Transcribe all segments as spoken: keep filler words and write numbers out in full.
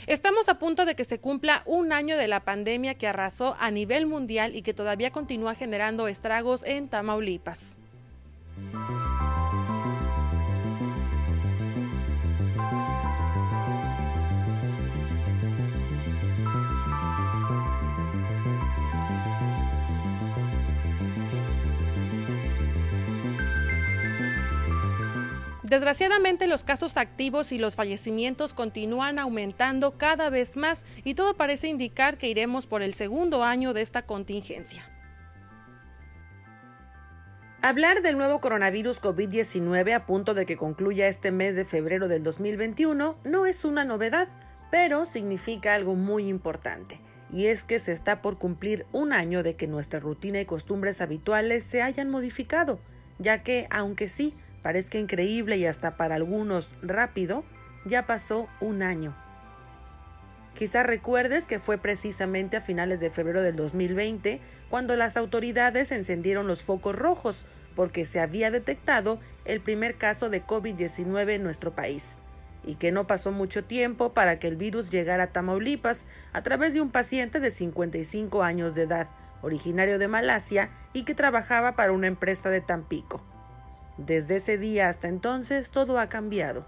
Estamos a punto de que se cumpla un año de la pandemia que arrasó a nivel mundial y que todavía continúa generando estragos en Tamaulipas. Desgraciadamente, los casos activos y los fallecimientos continúan aumentando cada vez más y todo parece indicar que iremos por el segundo año de esta contingencia. Hablar del nuevo coronavirus COVID diecinueve a punto de que concluya este mes de febrero del dos mil veintiuno no es una novedad, pero significa algo muy importante, y es que se está por cumplir un año de que nuestra rutina y costumbres habituales se hayan modificado, ya que, aunque sí, parezca increíble y hasta para algunos rápido, ya pasó un año. Quizás recuerdes que fue precisamente a finales de febrero del dos mil veinte cuando las autoridades encendieron los focos rojos porque se había detectado el primer caso de COVID diecinueve en nuestro país, y que no pasó mucho tiempo para que el virus llegara a Tamaulipas a través de un paciente de cincuenta y cinco años de edad, originario de Malasia y que trabajaba para una empresa de Tampico. Desde ese día hasta entonces todo ha cambiado.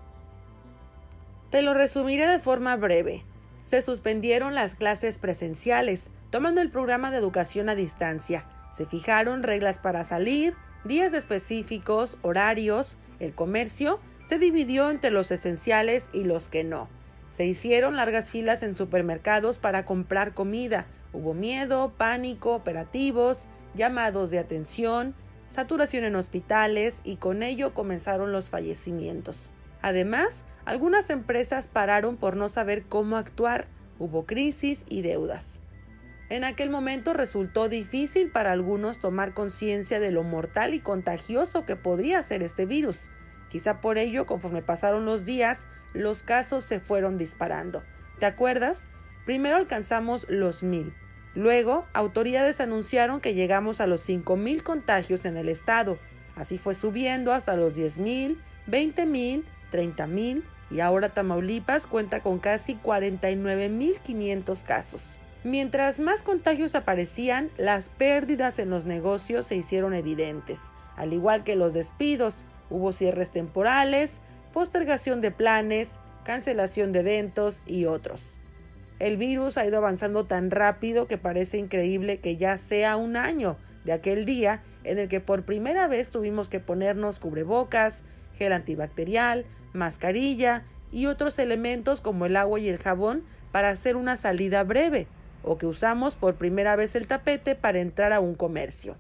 Te lo resumiré de forma breve. Se suspendieron las clases presenciales, tomando el programa de educación a distancia. Se fijaron reglas para salir, días específicos, horarios. El comercio se dividió entre los esenciales y los que no. Se hicieron largas filas en supermercados para comprar comida. Hubo miedo, pánico, operativos, llamados de atención, saturación en hospitales y con ello comenzaron los fallecimientos. Además, algunas empresas pararon por no saber cómo actuar, hubo crisis y deudas. En aquel momento resultó difícil para algunos tomar conciencia de lo mortal y contagioso que podría ser este virus. Quizá por ello, conforme pasaron los días, los casos se fueron disparando. ¿Te acuerdas? Primero alcanzamos los mil. Luego, autoridades anunciaron que llegamos a los cinco mil contagios en el estado. Así fue subiendo hasta los diez mil, veinte mil, treinta mil y ahora Tamaulipas cuenta con casi cuarenta y nueve mil quinientos casos. Mientras más contagios aparecían, las pérdidas en los negocios se hicieron evidentes. Al igual que los despidos, hubo cierres temporales, postergación de planes, cancelación de eventos y otros. El virus ha ido avanzando tan rápido que parece increíble que ya sea un año de aquel día en el que por primera vez tuvimos que ponernos cubrebocas, gel antibacterial, mascarilla y otros elementos como el agua y el jabón para hacer una salida breve, o que usamos por primera vez el tapete para entrar a un comercio.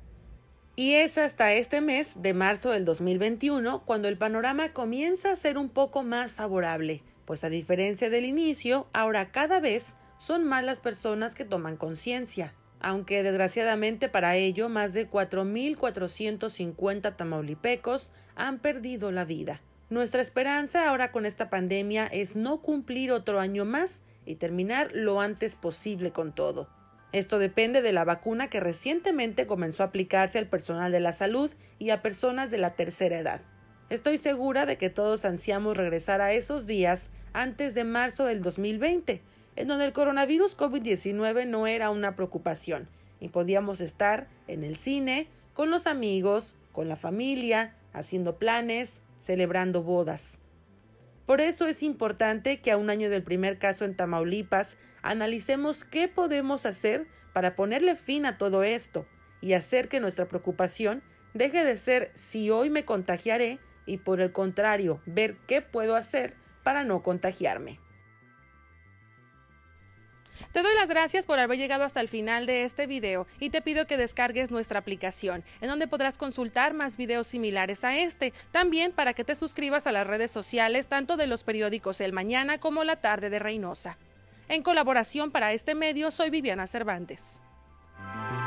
Y es hasta este mes de marzo del dos mil veintiuno cuando el panorama comienza a ser un poco más favorable, pues a diferencia del inicio, ahora cada vez son más las personas que toman conciencia, aunque desgraciadamente para ello más de cuatro mil cuatrocientos cincuenta tamaulipecos han perdido la vida. Nuestra esperanza ahora con esta pandemia es no cumplir otro año más y terminar lo antes posible con todo. Esto depende de la vacuna que recientemente comenzó a aplicarse al personal de la salud y a personas de la tercera edad. Estoy segura de que todos ansiamos regresar a esos días antes de marzo del dos mil veinte, en donde el coronavirus COVID diecinueve no era una preocupación y podíamos estar en el cine, con los amigos, con la familia, haciendo planes, celebrando bodas. Por eso es importante que a un año del primer caso en Tamaulipas analicemos qué podemos hacer para ponerle fin a todo esto y hacer que nuestra preocupación deje de ser si hoy me contagiaré y por el contrario, ver qué puedo hacer para no contagiarme. Te doy las gracias por haber llegado hasta el final de este video y te pido que descargues nuestra aplicación, en donde podrás consultar más videos similares a este, también para que te suscribas a las redes sociales tanto de los periódicos El Mañana como La Tarde de Reynosa. En colaboración para este medio, soy Viviana Cervantes.